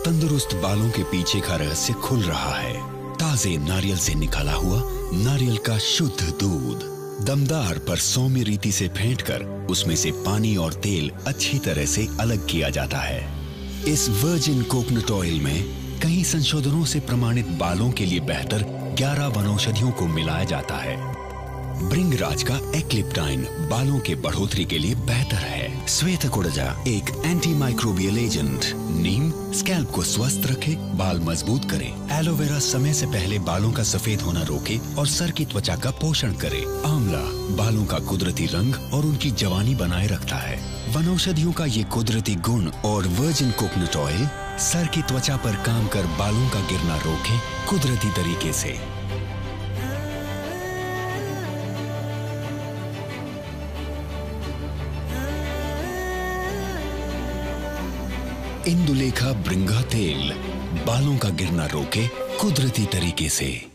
तंदुरुस्त बालों के पीछे का रहस्य खुल रहा है। ताजे नारियल से निकाला हुआ नारियल का शुद्ध दूध दमदार पर सौम्य रीति से फेंटकर उसमें से पानी और तेल अच्छी तरह से अलग किया जाता है। इस वर्जिन कोकोनट ऑयल में कई संशोधनों से प्रमाणित बालों के लिए बेहतर 11 वनौषधियों को मिलाया जाता है। भृंगराज का एक्लिप्टाइन बालों के बढ़ोतरी के लिए बेहतर है। श्वेतकुड़जा एक एंटी माइक्रोबियल एजेंट। नीम स्कैल्प को स्वस्थ रखे, बाल मजबूत करे। एलोवेरा समय से पहले बालों का सफेद होना रोके और सर की त्वचा का पोषण करे। आंवला बालों का कुदरती रंग और उनकी जवानी बनाए रखता है। वनौषधियों का ये कुदरती गुण और वर्जिन कोकोनट ऑयल सर की त्वचा पर काम कर बालों का गिरना रोके कुदरती तरीके से। इंदुलेखा भृंगा तेल बालों का गिरना रोके कुदरती तरीके से।